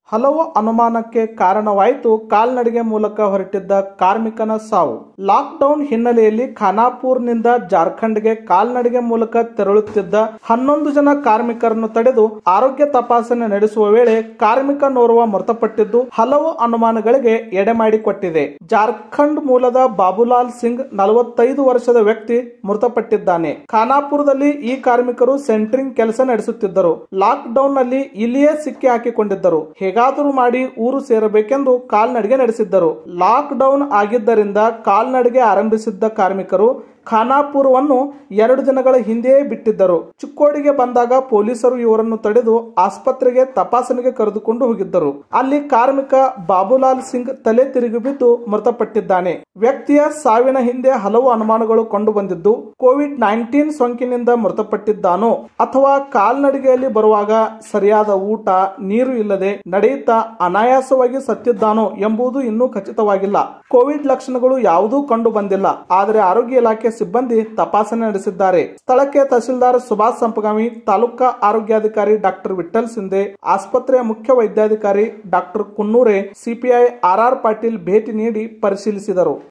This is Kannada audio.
ಹಲವು ಅನುಮಾನಕ್ಕೆ ಕಾರಣವಾಯಿತು ಕಾಲ್ನಡಿಗೆ ಮೂಲಕ ಹೊರಟಿದ್ದ ಕಾರ್ಮಿಕನ ಸಾವು. ಲಾಕ್ಡೌನ್ ಹಿನ್ನೆಲೆಯಲ್ಲಿ ಖಾನಾಪುರ್ನಿಂದ ಜಾರ್ಖಂಡ್ಗೆ ಕಾಲ್ನಡಿಗೆ ಮೂಲಕ ತೆರಳುತ್ತಿದ್ದ 11 ಜನ ಕಾರ್ಮಿಕರನ್ನು ತಡೆದು ಆರೋಗ್ಯ ತಪಾಸಣೆ ನಡೆಸುವ ವೇಳೆ ಕಾರ್ಮಿಕನೋರ್ವ ಮೃತಪಟ್ಟಿದ್ದು ಹಲವು ಅನುಮಾನಗಳಿಗೆ ಎಡೆಮಾಡಿಕೊಟ್ಟಿದೆ. ಜಾರ್ಖಂಡ್ ಮೂಲದ ಬಾಬುಲಾಲ್ ಸಿಂಗ್ 45 ವರ್ಷದ ವ್ಯಕ್ತಿ ಮೃತಪಟ್ಟಿದ್ದಾನೆ. ಖಾನಾಪುರದಲ್ಲಿ ಈ ಕಾರ್ಮಿಕರು ಸೆಂಟ್ರಿಂಗ್ ಕೆಲಸ ನಡೆಸುತ್ತಿದ್ದರು. ಲಾಕ್ ಡೌನ್ ನಲ್ಲಿ ಇಲ್ಲಿಯೇ ಸಿಕ್ಕಿ ಹಾಕಿಕೊಂಡಿದ್ದರು. ಹೇಗಾದರೂ ಮಾಡಿ ಊರು ಸೇರಬೇಕೆಂದು ಕಾಲ್ನಡಿಗೆ ನಡೆಸಿದ್ದರು. ಲಾಕ್ ಡೌನ್ ಆಗಿದ್ದರಿಂದ ಕಾಲ್ನಡಿಗೆ ಆರಂಭಿಸಿದ್ದ ಕಾರ್ಮಿಕರು ಖಾನಾಪುರವನ್ನು 2 ದಿನಗಳ ಹಿಂದೆಯೇ ಬಿಟ್ಟಿದ್ದರು. ಚಿಕ್ಕೋಡಿಗೆ ಬಂದಾಗ ಪೊಲೀಸರು ಇವರನ್ನು ತಡೆದು ಆಸ್ಪತ್ರೆಗೆ ತಪಾಸಣೆಗೆ ಕರೆದುಕೊಂಡು ಹೋಗಿದ್ದರು. ಅಲ್ಲಿ ಕಾರ್ಮಿಕ ಬಾಬುಲಾಲ್ ಸಿಂಗ್ ತಲೆ ತಿರುಗಿ ಬಿದ್ದು ಮೃತಪಟ್ಟಿದ್ದಾನೆ. ವ್ಯಕ್ತಿಯ ಸಾವಿನ ಹಿಂದೆ ಹಲವು ಅನುಮಾನಗಳು ಕಂಡು ಬಂದಿದ್ದು ಕೋವಿಡ್-19 ಸೋಂಕಿನಿಂದ ಮೃತಪಟ್ಟಿದ್ದಾನೋ ಅಥವಾ ಕಾಲ್ನಡಿಗೆಯಲ್ಲಿ ಬರುವಾಗ ಸರಿಯಾದ ಊಟ ನೀರು ಇಲ್ಲದೆ ನಡೆಯುತ್ತಾ ಅನಾಯಾಸವಾಗಿ ಸತ್ತಿದ್ದಾನೋ ಎಂಬುದು ಇನ್ನೂ ಖಚಿತವಾಗಿಲ್ಲ. ಕೋವಿಡ್ ಲಕ್ಷಣಗಳು ಯಾವುದೂ ಕಂಡು ಬಂದಿಲ್ಲ. ಆದರೆ ಆರೋಗ್ಯ ಇಲಾಖೆ ಸಿಬ್ಬಂದಿ ತಪಾಸಣೆ ನಡೆಸಿದ್ದಾರೆ. ಸ್ಥಳಕ್ಕೆ ತಹಸೀಲ್ದಾರ್ ಸುಭಾಷ್ ಸಂಪಗಾಮಿ, ತಾಲೂಕಾ ಆರೋಗ್ಯಾಧಿಕಾರಿ ಡಾಕ್ಟರ್ ವಿಠಲ್ ಸಿಂಧೆ, ಆಸ್ಪತ್ರೆಯ ಮುಖ್ಯ ವೈದ್ಯಾಧಿಕಾರಿ doctor Kunnure, CPI R Patil ಭೇಟಿ ನೀಡಿ ಪರಿಶೀಲಿಸಿದರು.